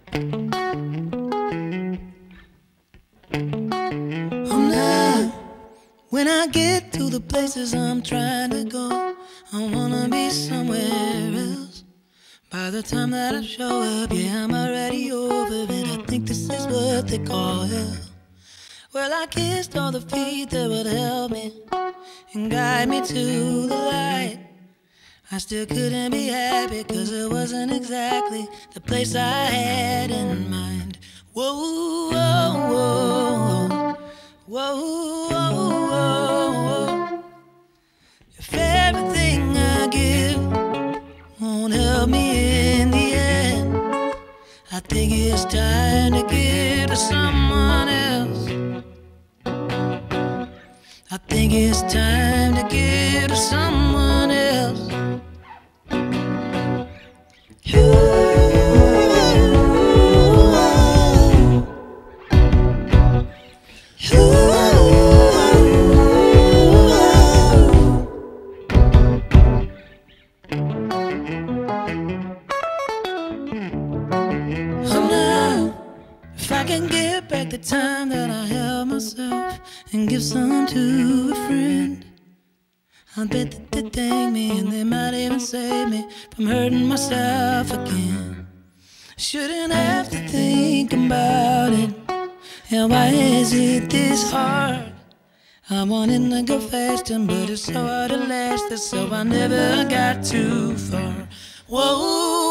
When I get to the places I'm trying to go, I wanna be somewhere else. By the time that I show up, yeah, I'm already over it. I think this is what they call hell. Well, I kissed all the feet that would help me and guide me to the light. I still couldn't be happy, cause it wasn't exactly the place I had in mind. Whoa, whoa, whoa, whoa, whoa, whoa. If everything I give won't help me in the end, I think it's time to give to someone else. I think it's time to give to someone else. If I can get back the time that I held myself and give some to a friend, I bet that they'd thank me and they might even save me from hurting myself again. Shouldn't have to think about it, and why is it this hard? I wanted to go faster, but it's so hard to last it, so I never got too far. Whoa.